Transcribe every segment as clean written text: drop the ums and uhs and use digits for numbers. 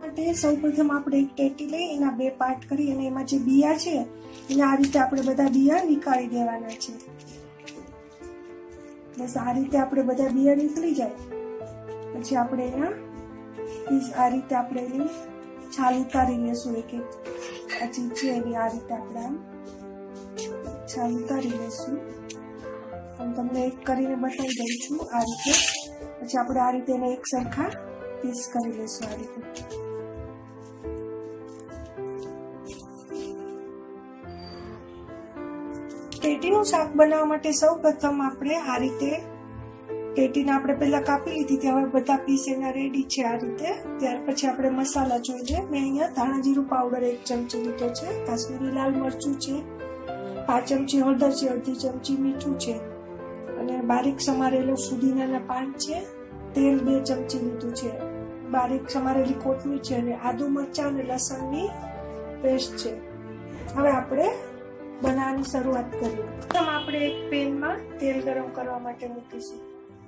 સૌપ્રથમ આપણે એક ટેટી લઈ એના બે પાર્ટ કરી અને એમાં જે બિયા છે એને આ રીતે આપણે બધા બિયા નીકાળી દેવાના છે. બસ આ રીતે આપણે બધા બિયા નીકળી જાય પછી આપણે એના આ રીતે આપણે એની છાલ ઉતારી લેશું. એક એક આ ચીજ છે એની આ રીતે આપણે આમ છાલ ઉતારી લેશું. હું તમને એક કરીને બતાવી દઉં છું આ રીતે. પછી આપણે આ રીતે એને એક સરખા પીસ કરી લેશું. આ રીતે ટેટીનું શાક બનાવવા માટે સૌપ્રથમ આપણે આ રીતે ટેટીને આપણે પહેલા કાપી લીધી હતી. હવે બધા પીસ એના રેડી છે આ રીતે. ત્યાર પછી આપણે મસાલા જોઈએ. મેં અહીંયા ધાણા જીરું પાવડર 1 ચમચી લીધો છે, કાશ્મીરી લાલ મરચું છે, 5 ચમચી હળદર છે, અડધી ચમચી મીઠું છે અને બારીક સમારેલું ફુદીનાના પાન છે, તેલ 2 ચમચી લીધું છે, બારીક સમારેલી કોથમીર છે અને આદુ મરચાં અને લસણની પેસ્ટ છે. હવે આપણે બનાવવાની શરૂઆત કરીએ. પ્રથમ આપણે એક પેનમાં તેલ ગરમ કરવા માટે મૂકીશું.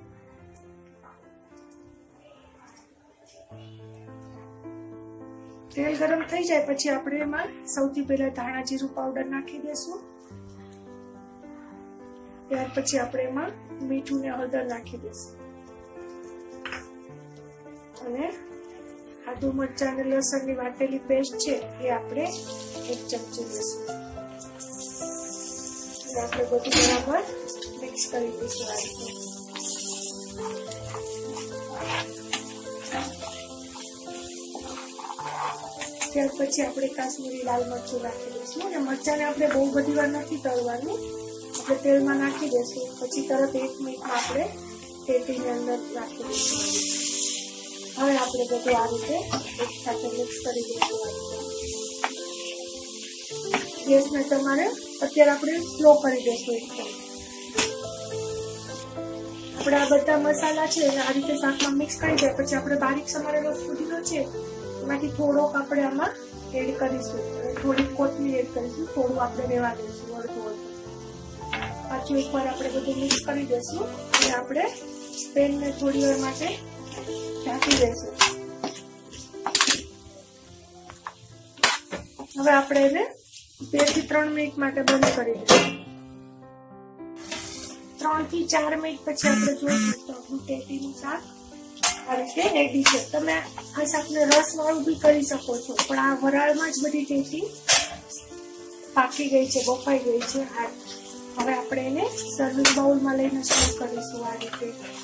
તેલ ગરમ થઈ જાય પછી આપણે એમાં સૌથી પહેલા ધાણા જીરું પાવડર નાખી દેશું. ત્યાર પછી આપણે એમાં મીઠું ને હળદર નાખી દઈશું અને આદુ મરચાં અને લસણની વાટેલી પેસ્ટ છે એ આપણે 1 ચમચી લઈશું. આપણે બધું બરાબર મિક્સ કરી દઈશું આ રીતે. ત્યાર પછી આપણે કાશ્મીરી લાલ મરચું નાખી દઈશું અને મરચાંને આપણે બહુ બધી વાર નથી તળવાનું. આપણે તેલમાં નાખી દઈશું પછી તરત 1 મિનિટમાં આપણે ટેટીની અંદર નાખી દઈશું. હવે આપણે બધું આ રીતે એક સાથે મિક્સ કરી દઈશું. આ રીતે ગેસને તમારે અત્યારે આપણે સ્લો કરી દઈશું એકદમ. આપણે આ બધા મસાલા છે એને આ રીતે શાકમાં મિક્સ કરી દે પછી આપણે બારીક સમારેલો ફુદીનો છે એમાંથી થોડોક આપણે આમાં એડ કરીશું અને થોડીક કોથમીર એડ કરીશું. થોડું આપણે રેવા દઈશું અડધું. પાછું એકવાર આપણે બધું મિક્સ કરી દઈશું અને આપણે પેનને થોડી વાર માટે ઢાંકી દઈશું. હવે આપણે એને 2 થી 3 મિનિટ માટે બંધ કરી દઈશું. 3 થી 4 મિનિટ પછી આપણે જોઈશું તો આપણું ટેટીનું શાક આ રીતે રેડી છે. તમે આ શાકને રસ વાળું બી કરી શકો છો પણ આ વરાળમાં જ બધી ટેટી પાકી ગઈ છે, બફાઈ ગઈ છે. હવે આપણે એને સર્વિંગ બાઉલમાં લઈને સર્વ કરીશું. આ રીતે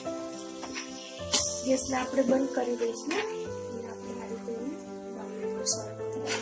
ગેસને આપણે બંધ કરી દઈશું અને આપણે આ રીતે બાઉલમાં સર્વ કરીશું.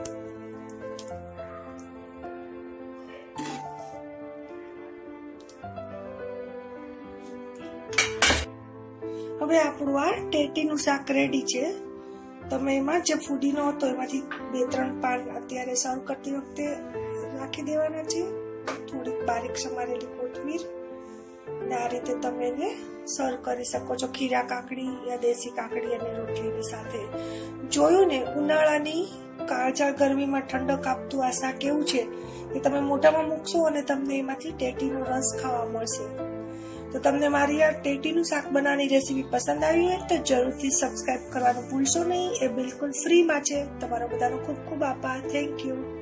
હવે આપણું આ ટેટીનું શાક રેડી છે. તમે એમાં જે ફુદીનો હતો એમાંથી 2-3 પાન અત્યારે સર્વ કરતી વખતે નાખી દેવાના છે, થોડીક બારીક સમારેલી કોથમીર અને આ રીતે તમે એને સર્વ કરી શકો છો ખીરા કાકડી યા દેશી કાકડી અને રોટલીની સાથે. જોયું ને, ઉનાળાની કાળઝાળ ગરમીમાં ઠંડક આપતું આ શાક એવું છે કે તમે મોઢામાં મૂકશો અને તમને એમાંથી ટેટીનો રસ ખાવા મળશે. તો તમને મારી આ ટેટીનું શાક બનાવવાની રેસીપી પસંદ આવી હોય તો જરૂરથી સબસ્ક્રાઇબ કરવાનું ભૂલશો નહીં. એ બિલકુલ ફ્રીમાં છે. તમારો બધાનો ખૂબ ખૂબ આભાર. Thank you.